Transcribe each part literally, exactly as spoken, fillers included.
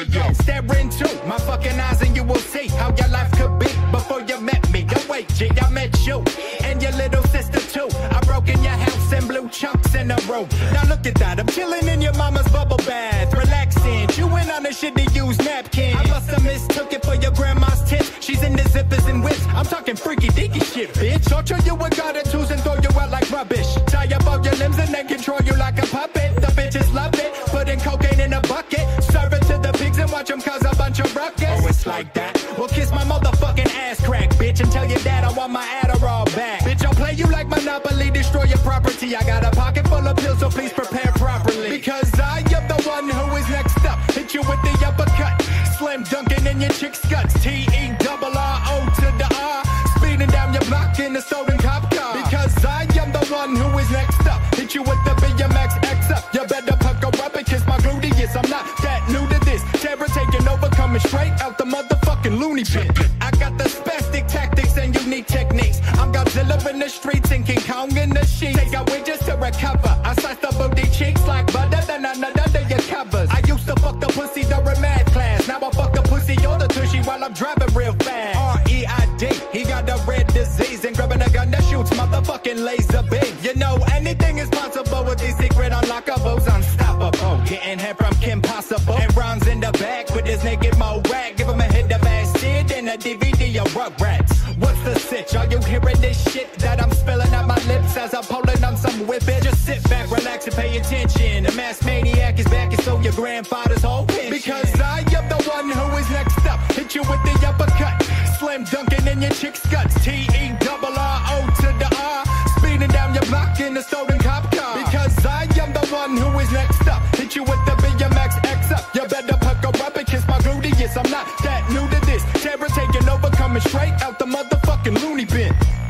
yo. Stare into my fucking eyes and you will see how your life could be before you met me. Yo, wait, G, I met you and your little sister too. I broke in your house and blew chunks in a room. Now look at that, I'm chilling in your mama's bubble bath, relaxing, chewing on the shit to use napkin. I must have mistook it for your grandma's tits. She's in the zippers and whips. I'm talking freaky deaky shit, bitch. I'll show you with God and twos and throw you out like rubbish. Tie up all your limbs and then control you like a puppet. The bitches love it, putting cocaine in a bucket. Serve it to the pigs and watch them cause a bunch of ruckus. Oh, it's like that? Well, kiss my motherfucking ass crack, bitch, and tell your dad I want my Adderall back. Bitch, I'll play you like Monopoly, destroy your property. I got a pocket full of pills, so please prepare properly. Because I am the one who is next up. Hit you with the uppercut, slam dunking in your chick's guts. T E double R O to the R, speeding down your block in a stolen cop car. Because I am the one who is next up. Hit you with the B M X X up. You better pucker up and kiss my gluteus. I'm not that new to this. Terror taking over, coming straight out the motherfucking loony bin. I got the spastic tactics and unique techniques. I'm Godzilla in the streets and King Kong in the sheets. Take out wages to recover. I slice the booty cheeks like butter, then I nut under your covers. I used to fuck the pussy during math class. Now I fuck the pussy or the tushy while I'm driving real fast. R E I D, he got a red disease and grabbing a gun that shoots motherfucking laser beam. You know anything is possible with these secret unlockables. Unstoppable, getting head from Kim Possible. And Ron's in the back with his naked mo rag. Give him a hit of acid and a D V D of Rugrats. What's the sitch? Are you hearing this shit that I'm spilling out my lips as I'm pulling on some whippet? Just sit back, relax, and pay attention. The mass maniac is back and so your grandfather's whole pension. Because I am the one who is next up. Hit you with the uppercut, slam dunking in your chick's guts. T E double R O to the R, speeding down your block in a stolen cop car. Because I am the one who is next up. Hit you with the B M X X up. You better pucker up and kiss my gluteus. I'm not that new to this. Terror taking over, coming straight out the motherfucking loony bin.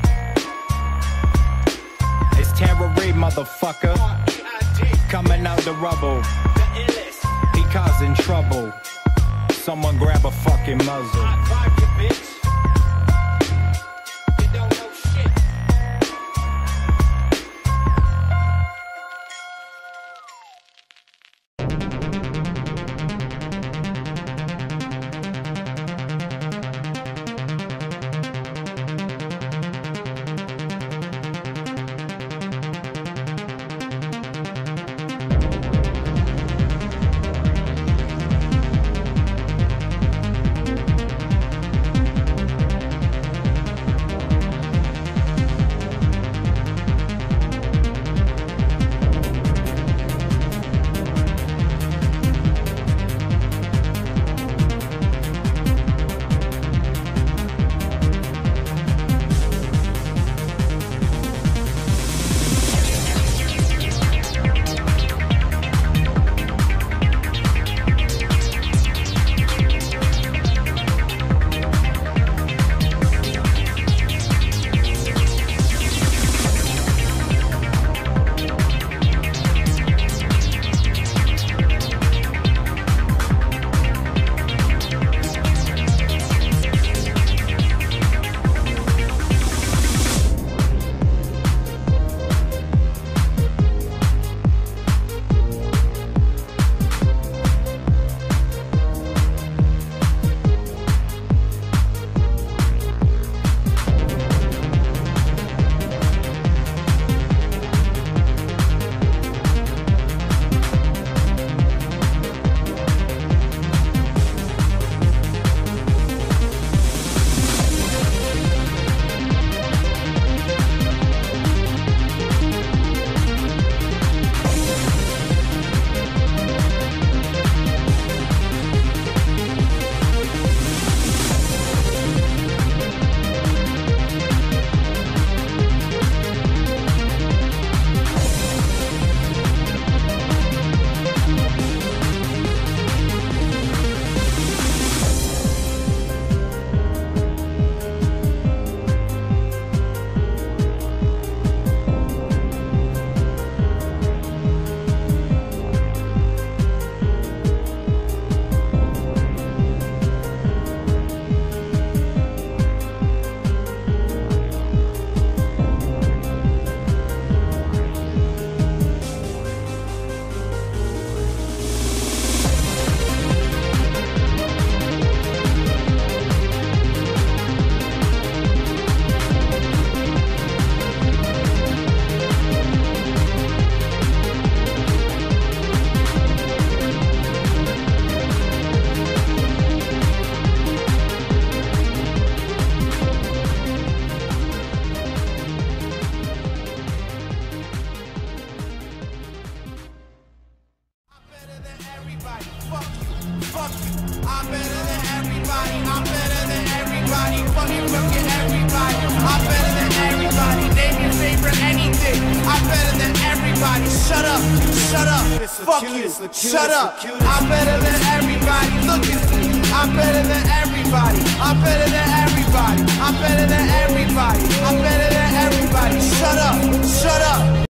It's Tara Reid, motherfucker. Coming out the rubble. He causing trouble. Someone grab a fucking muzzle. I'm better than everybody. I'm better than everybody. Fucking fucking everybody. I'm better than everybody. Name your favorite anything. I'm better than everybody. Shut up. Shut up. Fuck you. Shut up. I'm better than everybody. Look at me. I'm better than everybody. I'm better than everybody. I'm better than everybody. I'm better than everybody. Shut up. Shut up.